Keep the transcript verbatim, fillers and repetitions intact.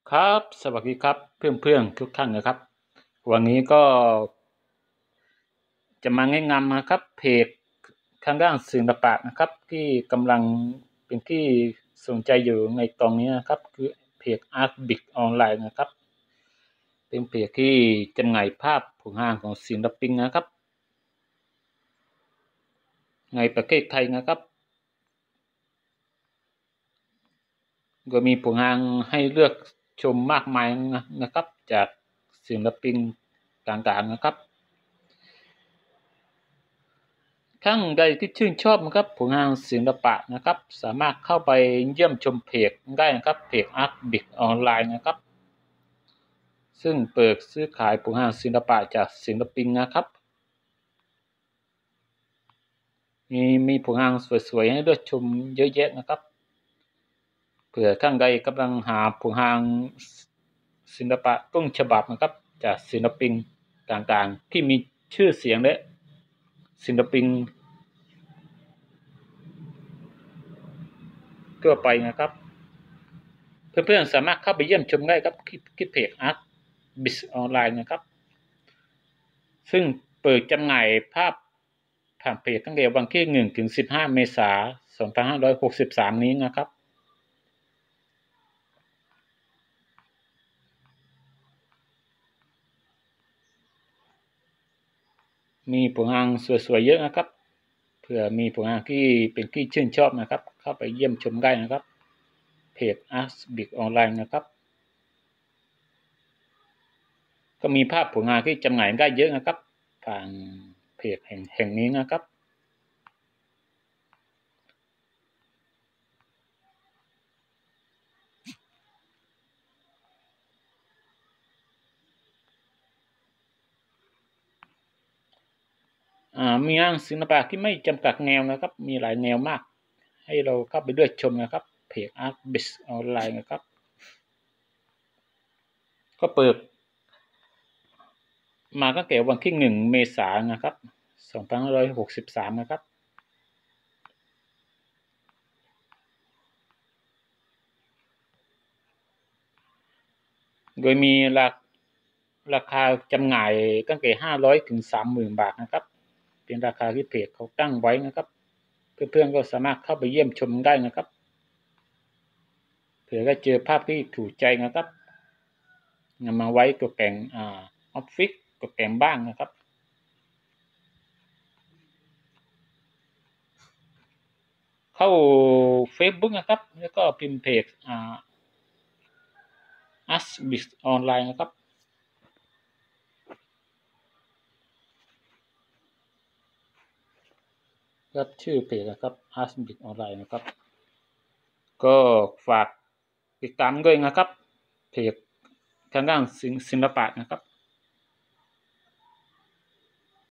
ครับสวัสดีครับเพื่อนๆทุกท่านนะครับวันนี้ก็จะมาแนะนำนะครับเพจทางด้านศิลปะนะครับที่กำลังเป็นที่สนใจอยู่ในตอนนี้นะครับคือเพจ Artbiz ออนไลน์นะครับเป็นเพจที่จำหน่ายภาพผลงานของศิลปินนะครับในประเทศไทยนะครับก็มีผลงานให้เลือกชมมากมายนะครับจากศิลปินต่างๆนะครับท่านใดที่ชื่นชอบนะครับผลงานศิลปะนะครับสามารถเข้าไปเยี่ยมชมเพจได้นะครับเพจ Artbiz ออนไลน์นะครับซึ่งเปิดซื้อขายผลงานศิลปะจากศิลปินนะครับมีมีผลงานสวยๆให้เลือกชมเยอะแยะนะครับเผื่อท่านใดกำลังหาผลงานศิลปะต้นฉบับนะครับจากศิลปินต่างๆที่มีชื่อเสียงและศิลปินทั่วไปนะครับเพื่อนๆสามารถเข้าไปเยี่ยมชมได้ครับที่เพจ Artbiz ออนไลน์นะครับซึ่งเปิดจำหน่ายภาพผ่านเพจตั้งแต่วันที่หนึ่งถึงสิบห้าเมษายนสองพันห้าร้อยหกสิบสามนี้นะครับมีผลงานสวยๆเยอะนะครับเผื่อมีผลงานที่เป็นที่ชื่นชอบนะครับเข้าไปเยี่ยมชมได้นะครับเพจ Artbiz ออนไลน์นะครับก็มีภาพผลงานที่จำหน่ายได้เยอะนะครับผ่านเพจแห่งแห่งนี้นะครับมีงานศิลปะที่ไม่จำกัดแนวนะครับมีหลายแนวมากให้เราเข้าไปเลือกชมนะครับเพจ Artbiz ออนไลน์นะครับก็เปิดมาตั้งแต่วันที่หนึ่งเมษายนนะครับสองพันห้าร้อยหกสิบสามนะครับโดยมีราราคาจำหน่ายตั้งแต่ห้าร้อยถึงสามหมื่นบาทนะครับเป็นราคาที่เพจเขาตั้งไว้นะครับเพื่อนๆก็สามารถเข้าไปเยี่ยมชมได้นะครับเผื่อได้เจอภาพที่ถูกใจนะครับนำมาไว้ตกแต่งออฟฟิศตกแต่งบ้านนะครับเข้า Facebook นะครับแล้วก็พิมพ์เพจ Artbiz ออนไลน์นะครับครับชื่อเพจนะครับ Artbiz ออนไลน์นะครับก็ฝากติดตามด้วยนะครับเพจทางด้านศิลปะนะครับ